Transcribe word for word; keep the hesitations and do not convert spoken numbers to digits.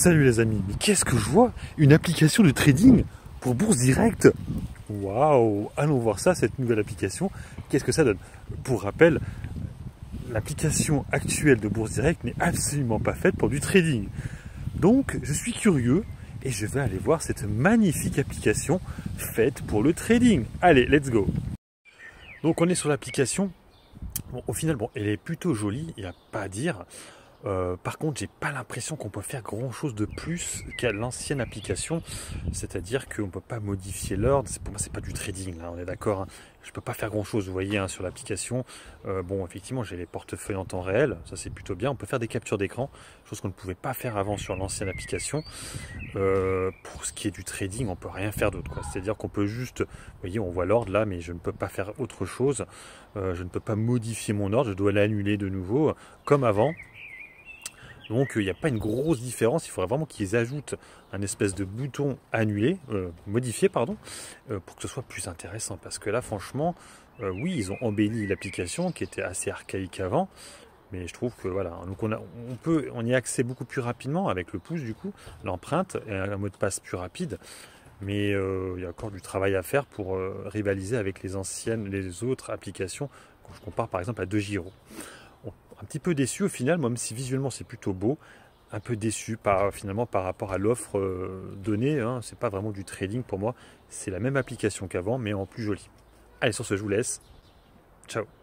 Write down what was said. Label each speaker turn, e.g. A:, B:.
A: Salut les amis, mais qu'est-ce que je vois? Une application de trading pour Bourse Direct. Waouh! Allons voir ça, cette nouvelle application. Qu'est-ce que ça donne? Pour rappel, l'application actuelle de Bourse Direct n'est absolument pas faite pour du trading. Donc, je suis curieux et je vais aller voir cette magnifique application faite pour le trading. Allez, let's go! Donc, on est sur l'application. Bon, au final, bon, elle est plutôt jolie, il n'y a pas à dire. Euh, par contre, j'ai pas l'impression qu'on peut faire grand chose de plus qu'à l'ancienne application, c'est-à-dire qu'on peut pas modifier l'ordre. Pour moi, c'est pas du trading, là, on est d'accord, hein. Je peux pas faire grand chose, vous voyez, hein, sur l'application. Euh, bon, effectivement, j'ai les portefeuilles en temps réel, ça c'est plutôt bien. On peut faire des captures d'écran, chose qu'on ne pouvait pas faire avant sur l'ancienne application. Euh, pour ce qui est du trading, on peut rien faire d'autre, quoi. C'est-à-dire qu'on peut juste, vous voyez, on voit l'ordre là, mais je ne peux pas faire autre chose. Euh, je ne peux pas modifier mon ordre, je dois l'annuler de nouveau, comme avant. Donc il n'y a pas une grosse différence, il faudrait vraiment qu'ils ajoutent un espèce de bouton annulé, euh, modifié pardon, euh, pour que ce soit plus intéressant. Parce que là franchement, euh, oui ils ont embelli l'application qui était assez archaïque avant, mais je trouve que voilà, donc on, a, on peut on y a accès beaucoup plus rapidement avec le pouce du coup, l'empreinte et un mot de passe plus rapide. Mais euh, il y a encore du travail à faire pour euh, rivaliser avec les anciennes, les autres applications, quand je compare par exemple à DeGiro. Un petit peu déçu au final, même si visuellement c'est plutôt beau, un peu déçu par, finalement par rapport à l'offre euh, donnée, hein. C'est pas vraiment du trading pour moi, c'est la même application qu'avant mais en plus joli. Allez, sur ce je vous laisse, ciao.